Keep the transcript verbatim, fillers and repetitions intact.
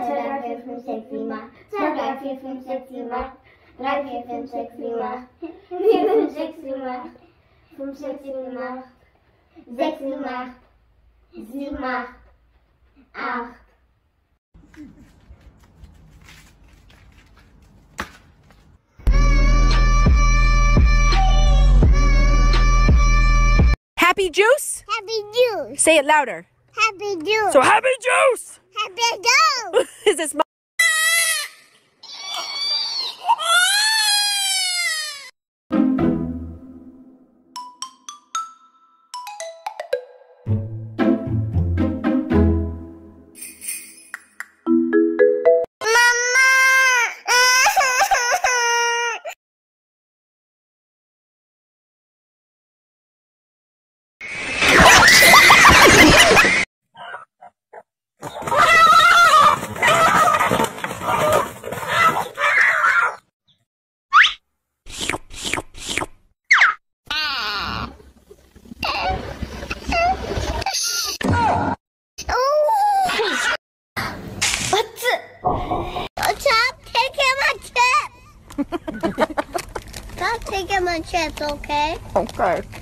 zwei, drei, vier, fünf, sechs, sieben, acht. zwei, drei, vier, fünf, sechs, sieben, acht. drei, vier, fünf, sechs, sieben, acht. vier, fünf, sechs, sieben, acht. fünf, sechs, sieben, acht. sechs, sieben, acht. sieben, acht. acht. Happy juice? Happy juice. Say it louder. Happy juice. So happy juice! Happy juice. Is this my Stop taking my chips. Stop taking my chips, okay? Okay.